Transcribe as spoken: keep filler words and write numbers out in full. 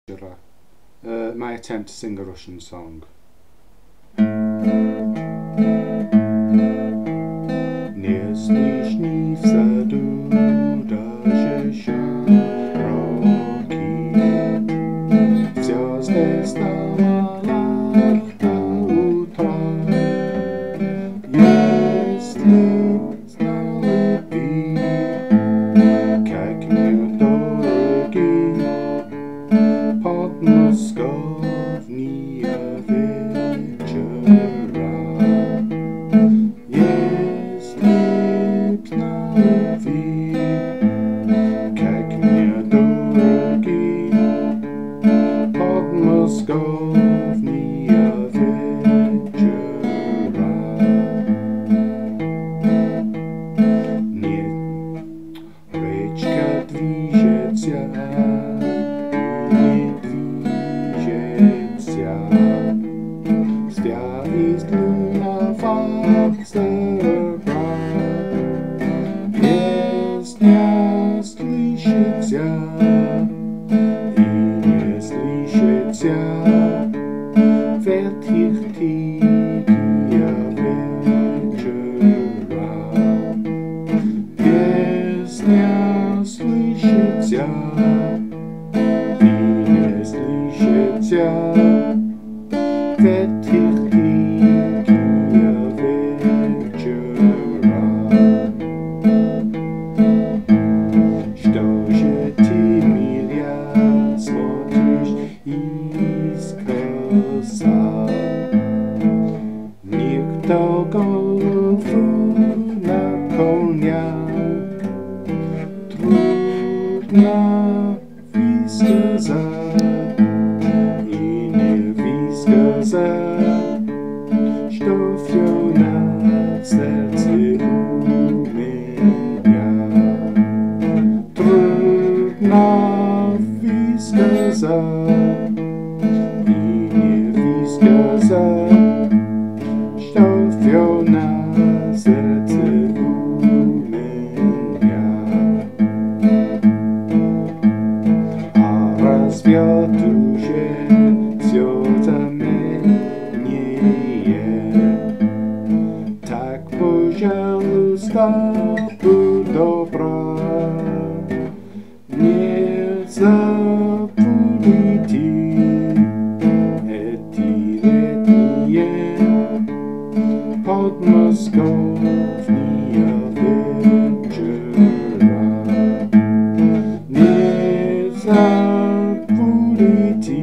Vechera, uh, my attempt to sing a Russian song. Не слышны в саду даже широки, звезды стало до утра. Если знала ты, как мне дороги Podmoskovnye Vechera, если б знала ты, как мне дороги Podmoskovnye Vechera. Нет, речка движется, Связь луноватого, песня слышится и не слышится, ветхих тихие вечера. Песня слышится и не слышится, ветхих тихие вечера. Что же ты, милая, смотришь искоса? Никто голову наклонял, трудно высказать и не высказать, что все на сердце у меня. Трудно высказать и не высказать, что все на сердце у меня. А разве уже все заменее? Так, пожалуйста, будь добра, не забудьте эти летние подмосковные вечера. Не забудьте